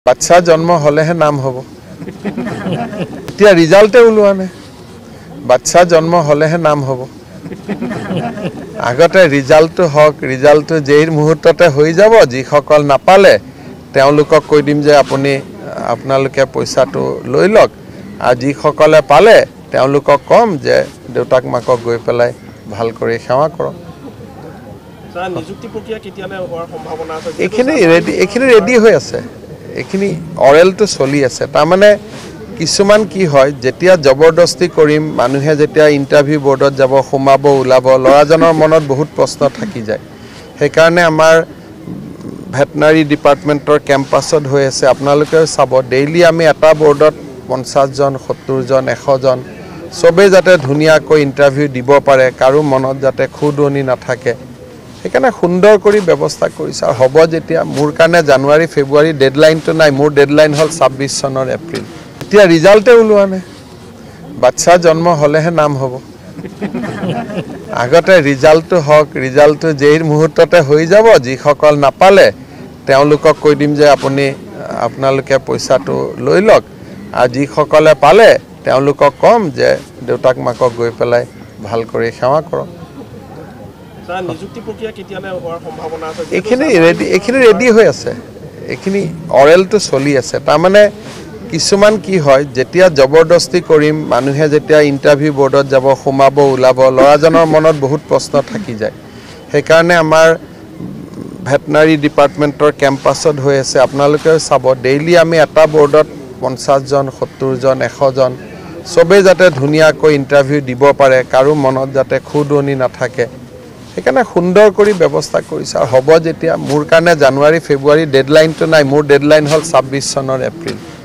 বাচ্চা জন্ম হলেহে নাম হব এতিয়া ৰিজাল্টে ওলোৱা নাই বাচ্চা জন্ম হলেহে নাম হব আগতে ৰিজাল্টটো হক ৰিজাল্টটো যেই মুহূৰ্ততে হৈ যাব যিসকল নাপালে তেওঁলোকক কৈ দিম যে আপোনালোকে পইচাটো লৈ লওক আৰু যিসকলে পালে তেওঁলোকক কম যে দেউতাক মাকক গৈ পেলাই ভাল কৰি সেৱা কৰক নিযুক্তি প্ৰক্ৰিয়া কেতিয়ালে হোৱাৰ সম্ভাৱনা আছে এখিনি ৰেডি হৈ আছে এখিনি অৰেলটো চলি আছে তাৰমানে কিছুমান কি হয় যেতিয়া জবৰদস্তি কৰিম মানুহে যেতিয়া ইন্টাৰভিউ বোৰ্ডত যাব সোমাব ওলাব লৰাজনৰ মনত বহুত প্ৰশ্ন থাকি যায় সেইকাৰণে আমাৰ ভেটেনাৰী ডিপাৰ্টমেন্টৰ কেম্পাছত হৈ আছে আপোনালোকেও চাব ডেইলি আমি এটা বোৰ্ডত 50 জন 70 জন 100 জন সবে যাতে ধুনিয়াকৈ ইন্টাৰভিউ দিব পাৰে কাৰো মনত যাতে খুদনি নাথাকে সেইকাৰণে সুন্দৰ কৰি ব্যৱস্থা কৰিছে আৰু হ'ব যেতিয়া মোৰ কাৰণে জানুৱাৰী ফেব্ৰুৱাৰী ডেডলাইনটো নাই মোৰ ডেডলাইন হল 26 চনৰ এপ্ৰিল এতিয়া ৰিজাল্টে ওলোৱা নাই বাচ্চা জন্ম হলেহে নাম হব আগতে ৰিজাল্টটো হক ৰিজাল্টটো যেই মুহূৰ্ততে হৈ যাব যিসকল নাপালে তেওঁলোকক কৈ দিম যে আপোনালোকে পইচাটো লৈ লওক আৰু যিসকলে পালে তেওঁলোকক কম যে দেউতাক মাকক গৈ পেলাই ভাল কৰি সেৱা কৰক নিযুক্তি প্ৰক্ৰিয়া কেতিয়ালে হোৱাৰ সম্ভাৱনা আছে এখিনি ৰেডি হৈ আছে এখিনি অৰেলটো চলি আছে তাৰমানে কিছুমান কি হয় যেতিয়া জবৰদস্তি কৰিম মানুহে যেতিয়া ইন্টাৰভিউ বোৰ্ডত যাব সোমাব ওলাব লৰাজনৰ মনত বহুত প্ৰশ্ন থাকি যায় সেইকাৰণে আমাৰ ভেটেনাৰী ডিপাৰ্টমেন্টৰ কেম্পাছত হৈ আছে আপোনালোকেও চাব ডেইলি আমি এটা বোৰ্ডত 50 জন 70 জন 100 জন সবে যাতে ধুনিয়াকৈ ইন্টাৰভিউ দিব পাৰে কাৰো মনত যাতে খুদনি নাথাকে সেইকাৰণে সুন্দৰ কৰি ব্যৱস্থা কৰিছে আৰু হ'ব যেতিয়া মোৰ কাৰণে জানুৱাৰী ফেব্ৰুৱাৰী ডেডলাইনটো নাই মোৰ ডেডলাইন হল 26 চনৰ এপ্ৰিল